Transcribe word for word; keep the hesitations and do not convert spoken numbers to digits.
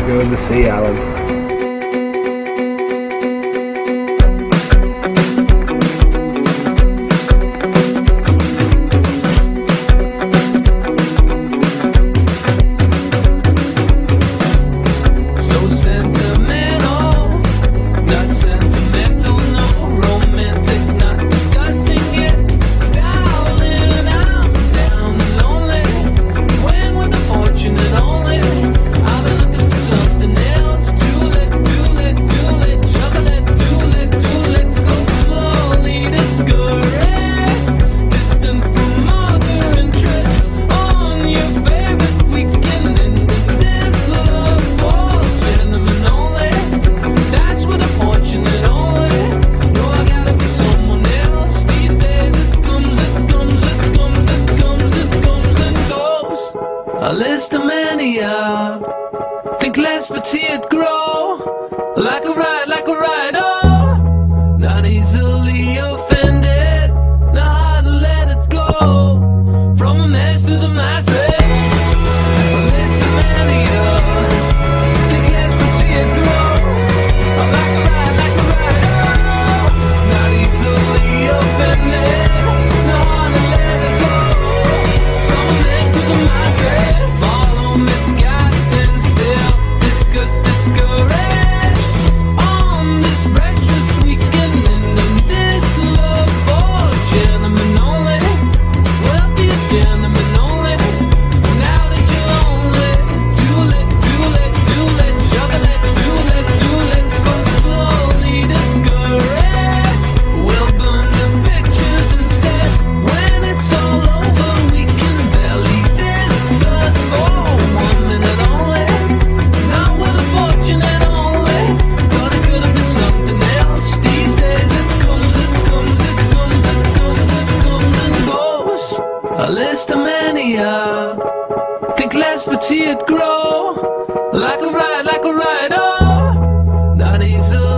go to sea, Alan. A list of mania, think less but see it grow. Like a ride, like a ride, oh, not easily offended, not hard to let it go. From a mess to the masses, a list of mania, think less but see it grow. Like a ride, like a ride, oh, not easily offended. A list of mania, think less but see it grow. Like a ride, like a ride, oh, not easily